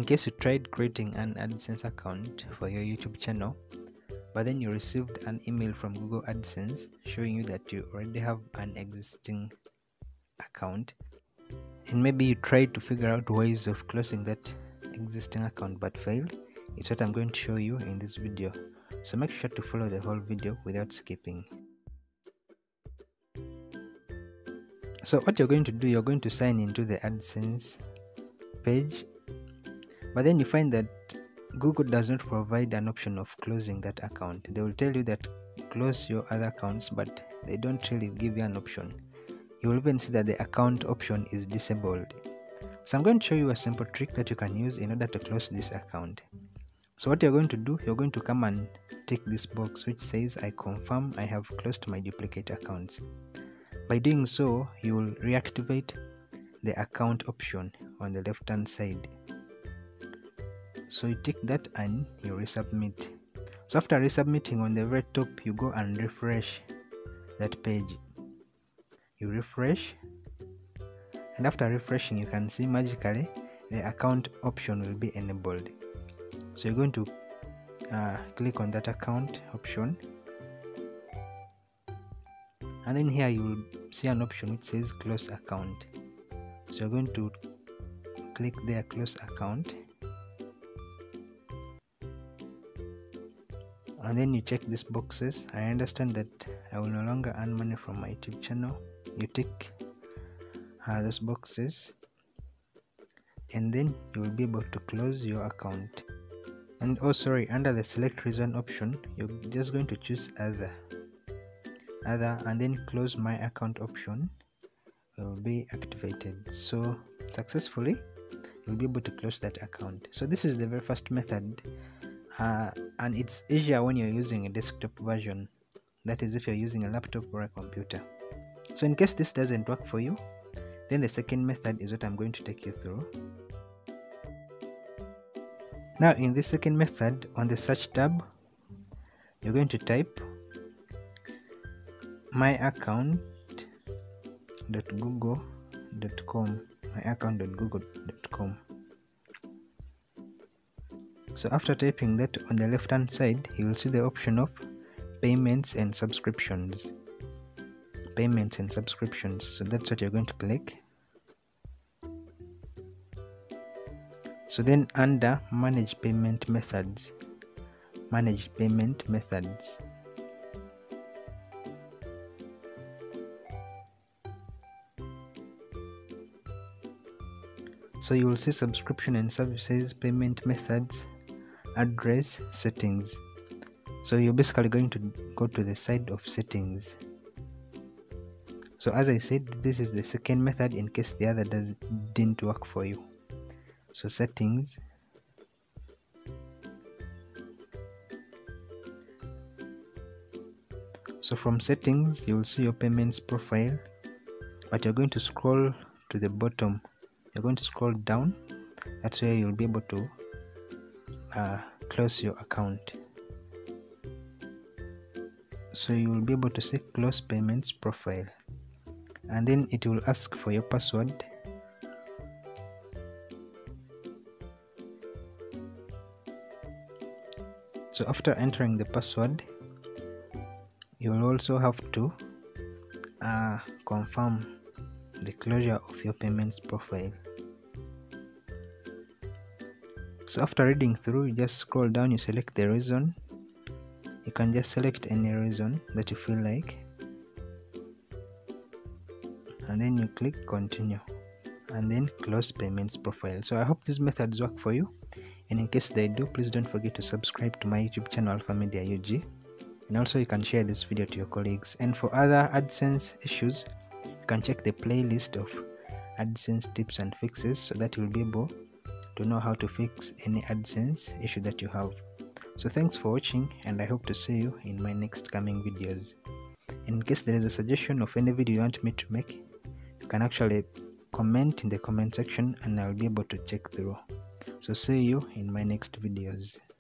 In case you tried creating an AdSense account for your YouTube channel, but then you received an email from Google AdSense showing you that you already have an existing account, and maybe you tried to figure out ways of closing that existing account but failed, it's what I'm going to show you in this video. So make sure to follow the whole video without skipping. So what you're going to do, you're going to sign into the AdSense page, but then you find that Google does not provide an option of closing that account. They will tell you that close your other accounts, but they don't really give you an option. You will even see that the account option is disabled. So I'm going to show you a simple trick that you can use in order to close this account. So what you're going to do, you're going to come and tick this box which says I confirm I have closed my duplicate accounts. By doing so, you will reactivate the account option on the left hand side. So you tick that and you resubmit. So after resubmitting, on the very top you go and refresh that page. You refresh, and after refreshing you can see magically the account option will be enabled. So you're going to click on that account option, and then here you will see an option which says close account. So you're going to click there, close account, and then you check these boxes. I understand that I will no longer earn money from my YouTube channel. You tick those boxes, and then you will be able to close your account. And oh sorry, under the select reason option, you're just going to choose other, and then close my account option will be activated. So successfully you'll be able to close that account. So this is the very first method, and it's easier when you're using a desktop version, that is if you're using a laptop or a computer. So in case this doesn't work for you, then the second method is what I'm going to take you through. Now in this second method, on the search tab, you're going to type myaccount.google.com, myaccount.google.com. So after typing that, on the left hand side you will see the option of payments and subscriptions. So that's what you're going to click. So then under manage payment methods, so you will see subscription and services, payment methods, address, settings. So you're basically going to go to the side of settings. So as I said, this is the second method in case the other didn't work for you. So settings, so from settings you will see your payments profile, but you're going to scroll to the bottom, you're going to scroll down. That's where you'll be able to close your account. So you will be able to say close payments profile, and then it will ask for your password. So after entering the password, you will also have to confirm the closure of your payments profile. So after reading through, you just scroll down, you select the reason. You can just select any reason that you feel like, and then you click continue, and then close payments profile. So I hope these methods work for you, and in case they do, please don't forget to subscribe to my YouTube channel Alpha Media UG, and also you can share this video to your colleagues. And for other AdSense issues, you can check the playlist of AdSense tips and fixes, so that you'll be able to know how to fix any AdSense issue that you have. So thanks for watching, and I hope to see you in my next coming videos. In case there is a suggestion of any video you want me to make, you can actually comment in the comment section and I'll be able to check through. So see you in my next videos.